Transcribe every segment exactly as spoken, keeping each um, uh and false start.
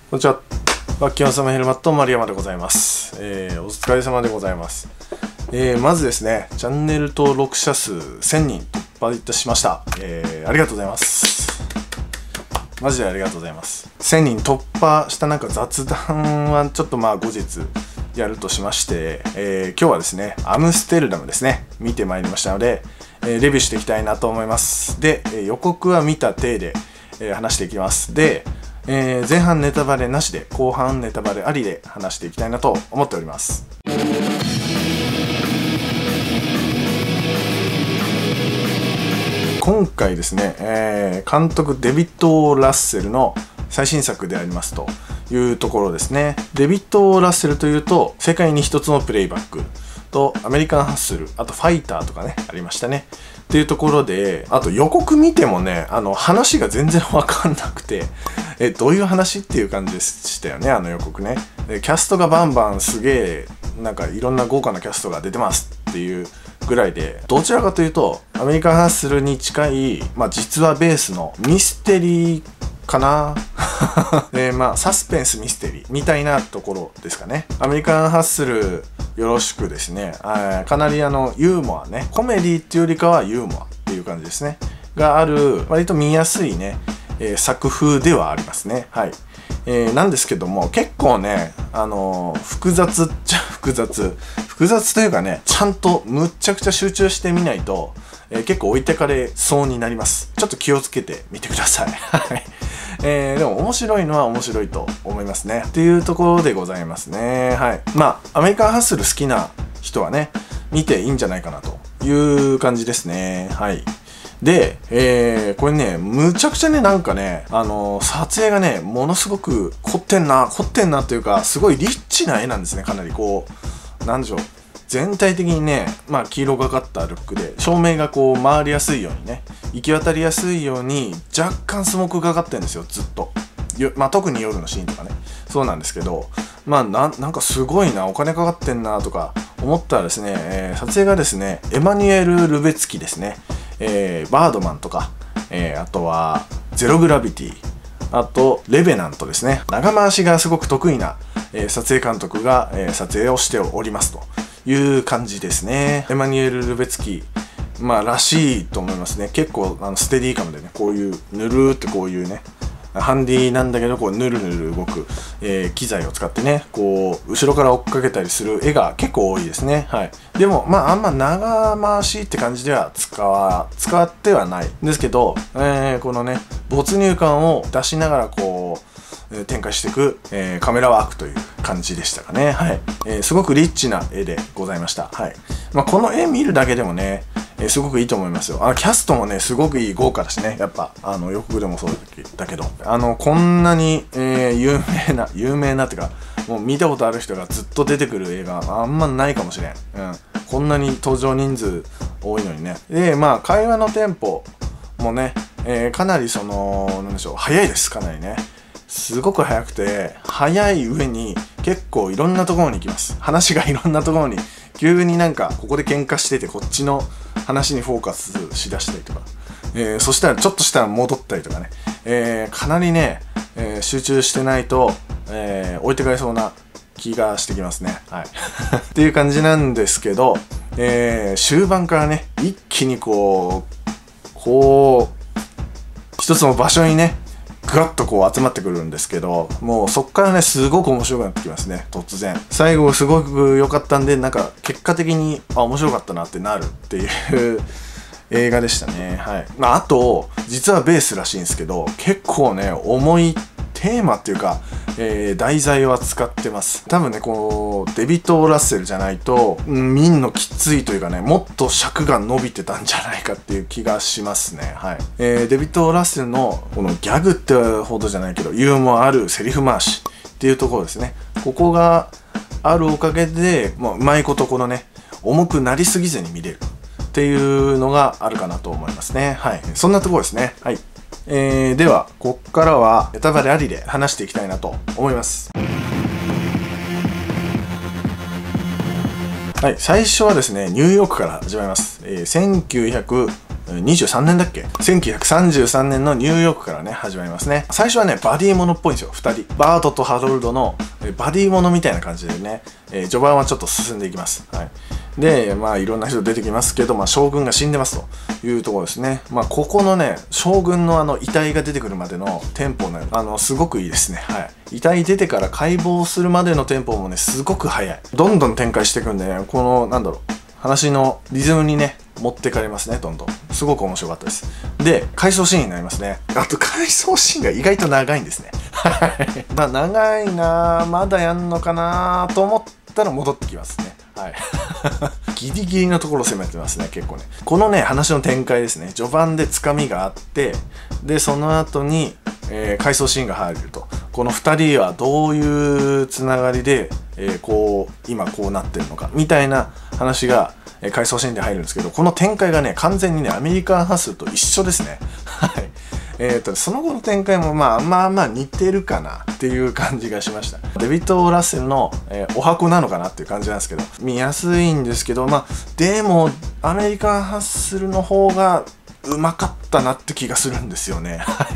こんにちは。バッキー様ヘルマット丸山でございます。えー、お疲れ様でございます。えー、まずですね、チャンネル登録者数せんにん突破いたしました。えー、ありがとうございます。マジでありがとうございます。せんにん突破したなんか雑談はちょっとまあ後日やるとしまして、えー、今日はですね、アムステルダムですね、見てまいりましたので、えー、レビューしていきたいなと思います。で、えー、予告は見た体で、えー、話していきます。で、えー、前半ネタバレなしで後半ネタバレありで話していきたいなと思っております。今回ですね、えー、監督デビッド・ラッセルの最新作でありますというところですね。デビッド・ラッセルというと世界に一つのプレイバックとアメリカンハッスル、あとファイターとかねありましたねっていうところで、あと予告見てもね、あの話が全然わかんなくて、えどういう話っていう感じでしたよね、あの予告ね。でキャストがバンバンすげえなんかいろんな豪華なキャストが出てますっていうぐらいで、どちらかというとアメリカンハッスルに近い、まあ、実話ベースのミステリーかなでまあサスペンスミステリーみたいなところですかね。アメリカンハッスルよろしくですね、あかなりあのユーモアね、コメディっていうよりかはユーモアっていう感じですねがある、割と見やすいね、えー、作風ではありますね。はい、えー、なんですけども結構ね、あのー、複雑っちゃ複雑複雑というかね、ちゃんとむっちゃくちゃ集中してみないと、えー、結構置いてかれそうになります。ちょっと気をつけてみてください。はいえー、でも面白いのは面白いと思いますねっていうところでございますね。はい、まあアメリカンハッスル好きな人はね見ていいんじゃないかなという感じですね。はいで、えー、これね、むちゃくちゃね、なんかね、あのー、撮影がね、ものすごく凝ってんな、凝ってんなっていうか、すごいリッチな絵なんですね、かなりこう、なんでしょう。全体的にね、まあ、黄色がかったルックで、照明がこう、回りやすいようにね、行き渡りやすいように、若干スモークがかってるんですよ、ずっと。まあ、特に夜のシーンとかね、そうなんですけど、まあ、な、なんかすごいな、お金かかってんな、とか思ったらですね、えー、撮影がですね、エマニュエル・ルベツキですね。えー、バードマンとか、えー、あとはゼログラビティ、あとレベナントですね。長回しがすごく得意な、えー、撮影監督が、えー、撮影をしておりますという感じですね。エマニュエル・ルベツキまあらしいと思いますね。結構あのステディーカムでね、こういうぬるーってこういうね、ハンディなんだけどこうぬるぬる動く、えー、機材を使ってね、こう後ろから追っかけたりする絵が結構多いですね。はい。でもまああんま長回しって感じでは使わ使ってはないんですけど、えー、このね没入感を出しながらこう展開していく、えー、カメラワークという感じでしたかね。はい。えー、すごくリッチな絵でございました。はい。まあこの絵見るだけでもね。えー、すごくいいと思いますよ。あのキャストもねすごくいい、豪華だしね、やっぱあの予告でもそうだけど、あのこんなに、えー、有名な有名なっていうかもう見たことある人がずっと出てくる映画あんまないかもしれん、うん、こんなに登場人数多いのにね。でまあ会話のテンポもね、えー、かなりそのなんでしょう、早いです。かなりねすごく早くて、早い上に結構いろんなところに行きます。話がいろんなところに急になんかここで喧嘩しててこっちの話にフォーカスしだしたりとか、えー、そしたらちょっとしたら戻ったりとかね、えー、かなりね、えー、集中してないと、えー、置いてかれそうな気がしてきますね。はいっていう感じなんですけど、えー、終盤からね一気にこうこう一つの場所にねぐわっとこう集まってくるんですけど、もうそっからねすごく面白くなってきますね。突然最後すごく良かったんで、なんか結果的にあ面白かったなってなるっていう映画でしたね。はい。まああと実はベースらしいんですけど、結構ね重いテーマっていうか、えー、題材を扱ってます。多分ねこうデビッド・ラッセルじゃないと、うん、見んのきついというかね、もっと尺が伸びてたんじゃないかっていう気がしますね。はい。えー、デビッド・ラッセルのこのギャグってほどじゃないけどユーモアあるセリフ回しっていうところですね。ここがあるおかげで、まあ、うまいことこのね重くなりすぎずに見れるっていうのがあるかなと思いますね。はい。そんなところですね。はい。えー、ではこっからはネタバレありで話していきたいなと思います。はい、最初はですねニューヨークから始まります。えー、せんきゅうひゃくにじゅうさんねんだっけ、せんきゅうひゃくさんじゅうさんねんのニューヨークからね始まりますね。最初はねバディものっぽいんですよ。ふたりバートとハロルドのバディものみたいな感じでね、えー、序盤はちょっと進んでいきます。はい、でまあいろんな人出てきますけど、まあ、将軍が死んでますというところですね。まあここのね将軍のあの遺体が出てくるまでのテンポね、あのすごくいいですね。はい、遺体出てから解剖するまでのテンポもねすごく速い。どんどん展開していくんでね、このなんだろう、話のリズムにね持ってかれますね。どんどんすごく面白かったです。で回想シーンになりますね。あと回想シーンが意外と長いんですね。はいまあ長いな、まだやんのかなと思ったら戻ってきますね。はいギリギリのところを攻めてますね。結構ねこのね話の展開ですね、序盤でつかみがあって、でその後に、えー、回想シーンが入ると、このふたりはどういうつながりで、えー、こう今こうなってるのかみたいな話がえー、回想シーンで入るんですけど、この展開がね完全にねアメリカンハッスルと一緒ですね。はいえーとその後の展開もまあまあまあ似てるかなっていう感じがしました。デビッド・ラッセルの、えー、お箱なのかなっていう感じなんですけど、見やすいんですけど、まあでもアメリカンハッスルの方がうまかったなって気がするんですよね。はい。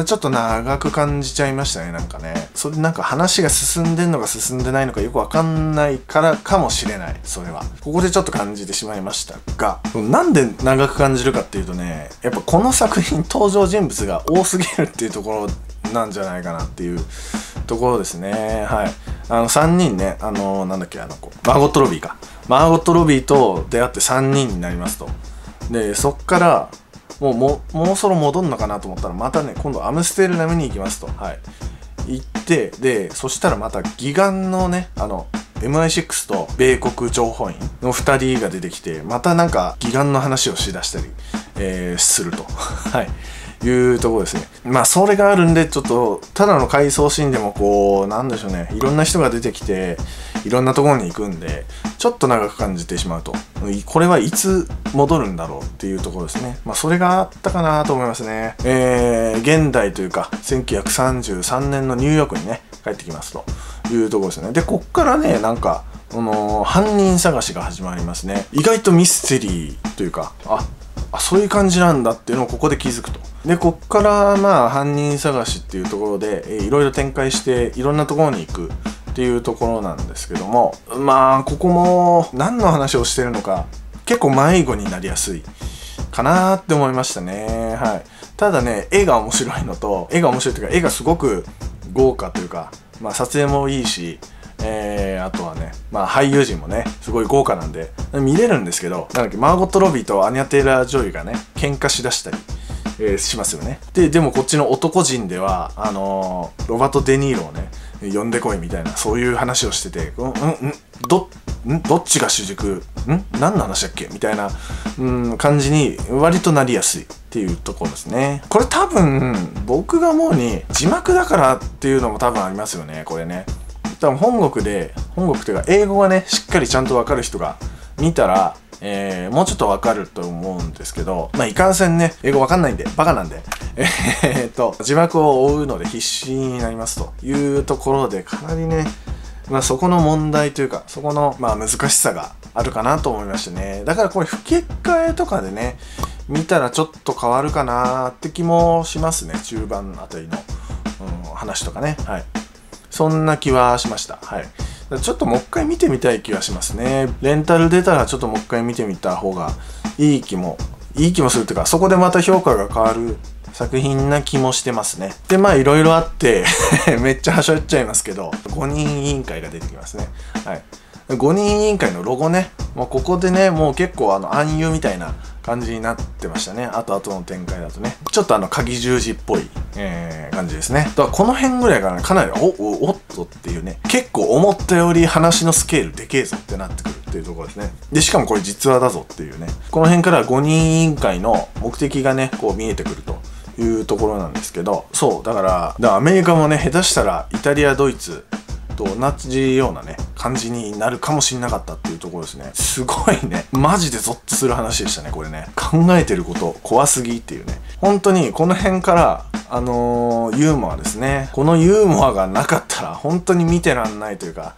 ちょっと長く感じちゃいましたね、なんかね。それなんか話が進んでんのか進んでないのかよくわかんないからかもしれない。それは。ここでちょっと感じてしまいましたが、なんで長く感じるかっていうとね、やっぱこの作品登場人物が多すぎるっていうところなんじゃないかなっていうところですね。はい。あのさんにんね、あのー、なんだっけ、あの子。マーゴット・ロビーか。マーゴット・ロビーと出会ってさんにんになりますと。で、そっから、もうももうそろ戻るのかなと思ったらまたね今度アムステルダムに行きますと、はい、行ってでそしたらまた義眼のねあの エムアイシックス と米国情報員のふたりが出てきてまたなんか義眼の話をしだしたり、えー、するとはいいうところですね。まあそれがあるんでちょっとただの回想シーンでもこうなんでしょうね、いろんな人が出てきていろんなところに行くんでちょっと長く感じてしまうと、これはいつ戻るんだろうっていうところですね。まあそれがあったかなと思いますね。えー、現代というかせんきゅうひゃくさんじゅうさんねんのニューヨークにね帰ってきますというところですね。でこっからねなんかあのー、犯人探しが始まりますね。意外とミステリーというかああそういう感じなんだっていうのをここで気づくと。でこっからまあ犯人探しっていうところで、えー、いろいろ展開していろんなところに行くっていうところなんですけども、まあここも何の話をしてるのか結構迷子になりやすいかなーって思いましたね。はい。ただね絵が面白いのと絵が面白いというか絵がすごく豪華というか、まあ、撮影もいいし、えー、あとはね、まあ、俳優陣もねすごい豪華なんで見れるんですけど、なんだっけマーゴット・ロビーとアニャ・テイラー・ジョイがね喧嘩しだしたり、えー、しますよね。ででもこっちの男陣ではあのー、ロバート・デ・ニーロをね呼んでこいみたいなそういう話をしてて、うんうんどんどっちが主軸ん何の話だっけみたいなうん感じに割となりやすいっていうところですね。これ多分僕が思うに字幕だからっていうのも多分ありますよね。これね多分本国で本国というか英語がねしっかりちゃんと分かる人が見たら、えー、もうちょっと分かると思うんですけど、まあいかんせんね英語分かんないんでバカなんでえーっと字幕を追うので必死になりますというところでかなりね、まあ、そこの問題というかそこのまあ難しさがあるかなと思いましたね。だからこれ吹き替えとかでね見たらちょっと変わるかなって気もしますね。中盤あたりの、うん、話とかね、はい、そんな気はしました。はい。ちょっともう一回見てみたい気がしますね。レンタル出たらちょっともう一回見てみた方がいい気もいい気もするというか、そこでまた評価が変わる作品な気もしてますね。でまあいろいろあってめっちゃはしょっちゃいますけどごにん委員会が出てきますね。はい。ごにん委員会のロゴね、もうここでねもう結構あの暗喩みたいな感じになってましたね。あとあとの展開だとねちょっとあの鍵十字っぽい、えー、感じですね。だからこの辺ぐらいからねかなりおおおっとっていうね、結構思ったより話のスケールでけえぞってなってくるっていうところですね。でしかもこれ実話だぞっていうね、この辺からごにん委員会の目的がねこう見えてくるというところなんですけど、そうだからだからアメリカもね下手したらイタリアドイツと同じようなね感じになるかもしれなかったっていうところですね。すごいねマジでゾッとする話でしたねこれね。考えてること怖すぎっていうね、本当にこの辺からあのー、ユーモアですね。このユーモアがなかったら本当に見てらんないというか、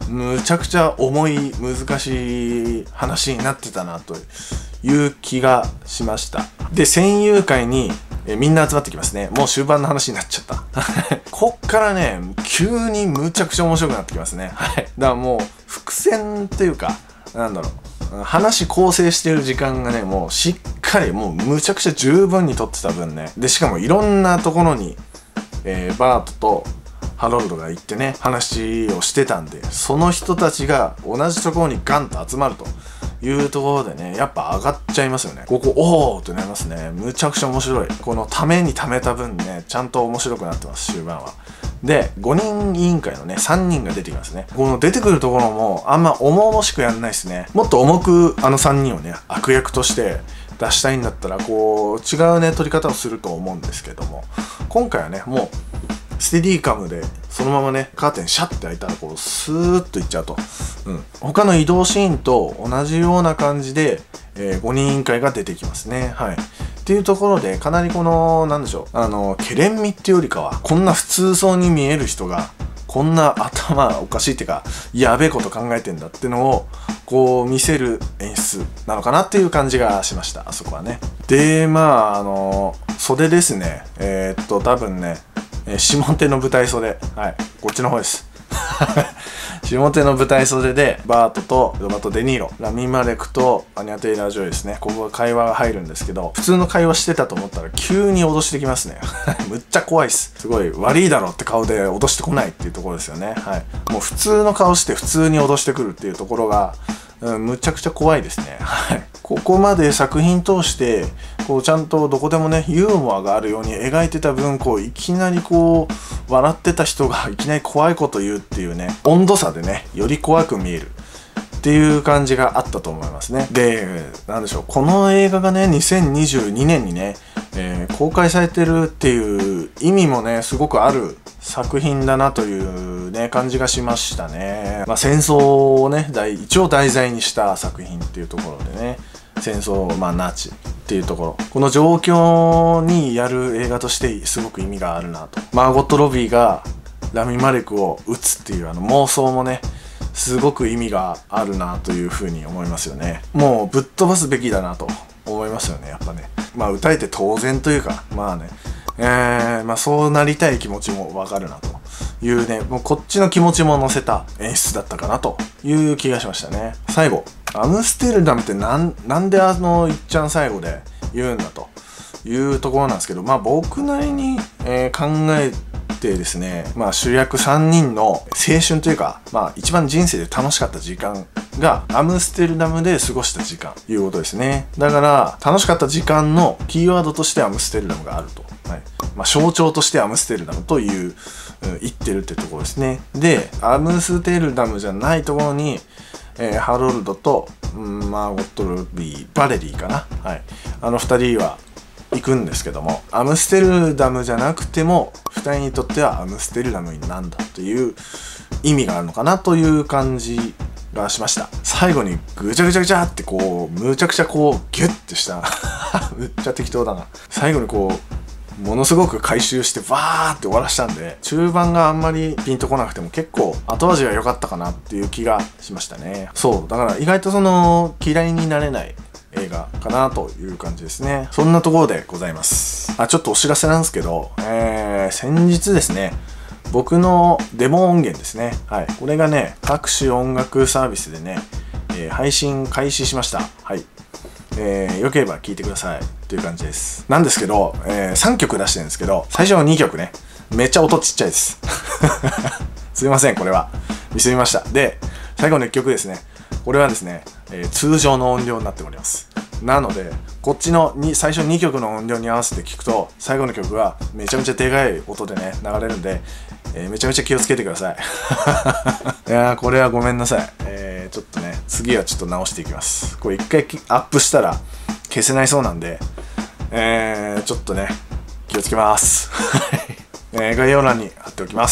むちゃくちゃ重い難しい話になってたなという気がしました。で、戦友会にえみんな集まってきますね。もう終盤の話になっちゃったこっからね急にむちゃくちゃ面白くなってきますね。はい、だからもう伏線っていうか、なんだろう、話構成してる時間がねもうしっかりもうむちゃくちゃ十分にとってた分ね、でしかもいろんなところに、えー、バートとハロルドが行ってね話をしてたんで、その人たちが同じところにガンと集まるというところでね、やっぱ上がっちゃいますよね。ここおーってなりますね。むちゃくちゃ面白い。このためにためた分ねちゃんと面白くなってます、終盤は。で、ごにん委員会のねさんにんが出てきますね。この出てくるところもあんま重々しくやんないですね。もっと重くあのさんにんをね悪役として出したいんだったらこう違うね撮り方をすると思うんですけども、今回はねもうステディカムでそのままねカーテンシャッて開いたらこうスーッといっちゃうと、うん、他の移動シーンと同じような感じで、えー、ごにん委員会が出てきますね。はい、っていうところでかなりこのなんでしょう、あのケレン味っていうよりかはこんな普通そうに見える人がこんな頭おかしいっていうかやべえこと考えてんだってのをこう見せる演出なのかなっていう感じがしました、あそこはね。で、まああの袖ですね、えー、っと多分ね下手の舞台袖、はい、こっちの方です下手の舞台袖でバートとロバート・デ・ニーロ、ラミ・マレクとアニャ・テイラー・ジョイですね。ここが会話が入るんですけど、普通の会話してたと思ったら急に脅してきますねむっちゃ怖いっす。すごい悪いだろって顔で脅してこないっていうところですよね。はい、もう普通の顔して普通に脅してくるっていうところが、うん、むちゃくちゃ怖いですね。はい、ここまで作品通してこうちゃんとどこでもねユーモアがあるように描いてた分、こういきなりこう笑ってた人がいきなり怖いこと言うっていうね、温度差でねより怖く見えるっていう感じがあったと思いますね。で、なんでしょう、この映画がねにせんにじゅうにねんにね、えー、公開されてるっていう意味もねすごくある作品だなというね感じがしましたね。まあ、戦争をね一応題材にした作品っていうところでね、戦争、まあナチっていうところ、この状況にやる映画としてすごく意味があるなと。マーゴット・ロビーがラミ・マレクを撃つっていうあの妄想もねすごく意味があるなというふうに思いますよね。もうぶっ飛ばすべきだなと思いますよね、やっぱね。まあ歌えて当然というか、まあね、えー、まあそうなりたい気持ちもわかるなというね、もうこっちの気持ちも乗せた演出だったかなという気がしましたね。最後、アムステルダムってなんなんであのいっちゃん最後で言うんだというところなんですけど、まあ僕なりに、えー、考えてですね、まあ主役さんにんの青春というか、まあ一番人生で楽しかった時間がアムステルダムで過ごした時間ということですね。だから楽しかった時間のキーワードとしてアムステルダムがあると、はい、まあ象徴としてアムステルダムという、うん、言ってるってところですね。で、アムステルダムじゃないところにえー、ハロルドと、うん、マーゴット・ロビー、バレリーかな、はい、あのふたりは行くんですけども、アムステルダムじゃなくてもふたりにとってはアムステルダムになんだという意味があるのかなという感じがしました。最後にぐちゃぐちゃぐちゃってこうむちゃくちゃこうギュッてしたむっちゃ適当だな。最後にこうものすごく回収してバーって終わらしたんで、中盤があんまりピンとこなくても結構後味が良かったかなっていう気がしましたね。そうだから意外とその嫌いになれない映画かなという感じですね。そんなところでございます。あ、ちょっとお知らせなんですけど、えー、先日ですね、僕のデモ音源ですね、はい、これがね各種音楽サービスでね、えー、配信開始しました。はい、えー、よければ聴いてくださいという感じです。なんですけど、えー、さんきょく出してるんですけど、最初のにきょくねめっちゃ音ちっちゃいですすいません、これはミスりました。で、最後のいっきょくですね、これはですね、えー、通常の音量になっております。なのでこっちのに最初にきょくの音量に合わせて聴くと最後の曲がめちゃめちゃでかい音でね流れるんで、えー、めちゃめちゃ気をつけてくださいいやー、これはごめんなさい。えー、ちょっとね次はちょっと直していきます。これ一回アップしたら消せないそうなんで、えー、ちょっとね気をつけますえー、概要欄に貼っておきます。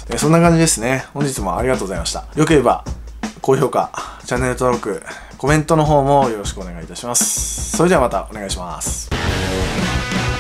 えー、そんな感じですね。本日もありがとうございました。よければ高評価、チャンネル登録、コメントの方もよろしくお願いいたします。それではまたお願いします。